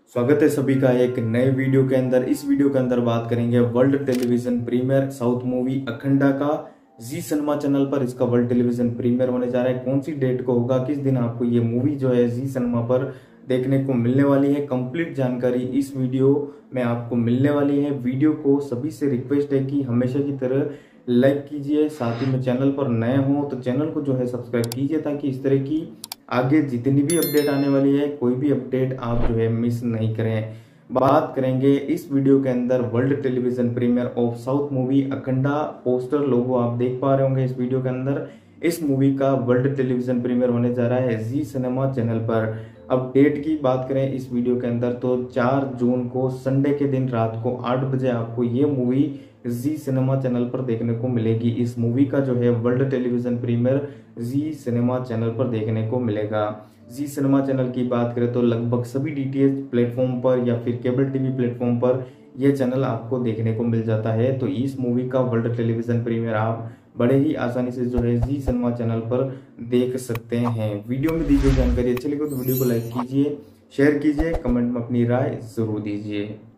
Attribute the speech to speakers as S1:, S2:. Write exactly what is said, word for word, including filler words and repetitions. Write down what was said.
S1: स्वागत है सभी का एक नए वीडियो के अंदर। इस वीडियो के अंदर बात करेंगे world television premiere south movie Akhanda का। जी सिनेमा चैनल पर इसका वर्ल्ड टेलीविजन प्रीमियर होने जा रहा है। कौन सी डेट को होगा, किस दिन आपको ये मूवी जो है जी सिनेमा पर देखने को मिलने वाली है, कंप्लीट जानकारी इस वीडियो में आपको मिलने वाली है। वीडियो को सभी से रिक्वेस्ट है कि हमेशा की तरह लाइक कीजिए, साथ ही में चैनल पर नए हो तो चैनल को जो है सब्सक्राइब कीजिए, ताकि इस तरह की आगे जितनी भी अपडेट आने वाली है कोई भी अपडेट आप जो है मिस नहीं करें। बात करेंगे इस वीडियो के अंदर world television premiere of south movie Akhanda. Poster logo आप देख पा रहे होंगे इस वीडियो के अंदर। इस मूवी का वर्ल्ड टेलीविजन प्रीमियर होने जा रहा है जी सिनेमा चैनल पर। अब डेट की बात करें इस वीडियो के अंदर तो चार जून को संडे के दिन रात को आठ बजे आपको ये मूवी जी सिनेमा चैनल पर देखने को मिलेगी। इस मूवी का जो है world television premiere Zee cinema channel पर देखने को मिलेगा। जी सिनेमा चैनल की बात करें तो लगभग सभी डीटीएच प्लेटफॉर्म पर या फिर केबल टीवी प्लेटफॉर्म पर यह चैनल आपको देखने को मिल जाता है। तो इस मूवी का वर्ल्ड टेलीविजन प्रीमियर आप बड़े ही आसानी से जो है जी सिनेमा चैनल पर देख सकते हैं। वीडियो में दी गई जानकारी अच्छी लगी तो वीडियो को लाइक कीजिए, शेयर कीजिए, कमेंट में अपनी राय जरूर दीजिए।